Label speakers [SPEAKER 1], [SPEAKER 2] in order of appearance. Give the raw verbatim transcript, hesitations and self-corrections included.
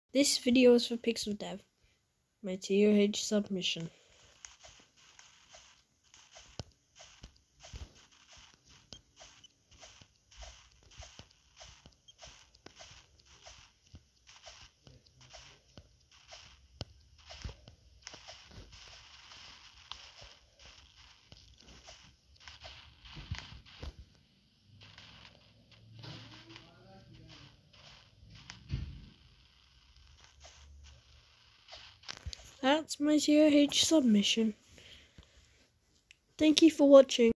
[SPEAKER 1] This video is for Pixel Dev, my T O H submission. That's my T O H submission. Thank you for watching.